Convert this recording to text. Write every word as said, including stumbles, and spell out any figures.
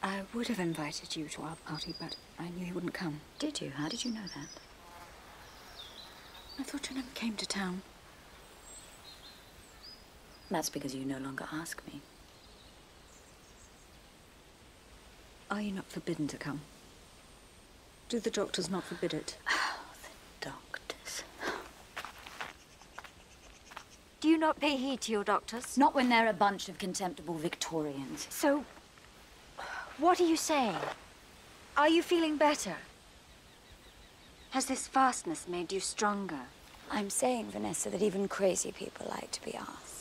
I would have invited you to our party, but I knew you wouldn't come. Did you? How did you know that? I thought you never came to town. That's because you no longer ask me. Are you not forbidden to come? Do the doctors not forbid it? Oh, the doctors. Do you not pay heed to your doctors? Not when they're a bunch of contemptible Victorians. So, what are you saying? Are you feeling better? Has this fastness made you stronger? I'm saying, Vanessa, that even crazy people like to be asked.